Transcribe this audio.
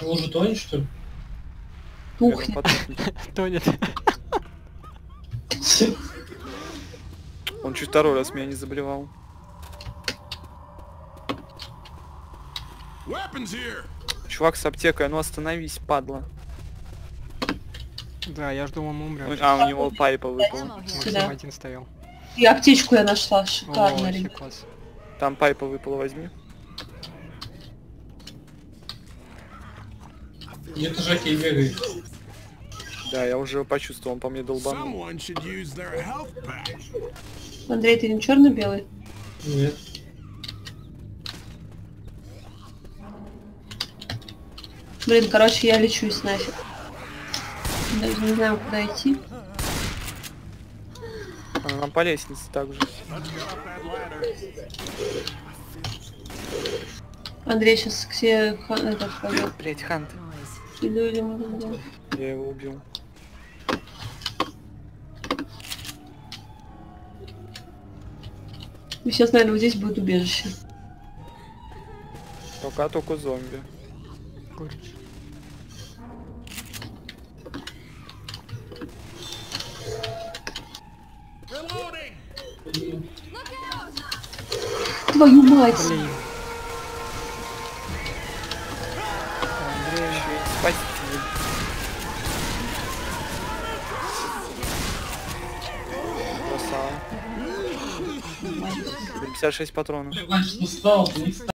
в лужу тонет, что ли? Тухнет. Тонет. Он чуть второй раз меня не заболевал. Чувак с аптекой, ну остановись, падла. Да, я жду, он умрет. А, у него пайпа выпала. Он Сюда. всем один стоял. И аптечку я нашла, О, шикарно, вообще ребят. класс. Там пайпа выпала, возьми. Где-то Жаки бегает. Да, я уже почувствовал, он по мне долбанул. Андрей, ты не черно-белый? Нет. Блин, короче, я лечусь нафиг. Даже не знаю, куда идти. Она нам по лестнице также. Андрей сейчас к себе этот пойдет. Блять, Хант. Иду или могу. Я его убил. И сейчас, наверное, вот здесь будет убежище. Только зомби. Горечь. Твою мать! Блин. Андрей. Спасибо. Красава. 56 патронов. Ты, значит, устал, ты не встал.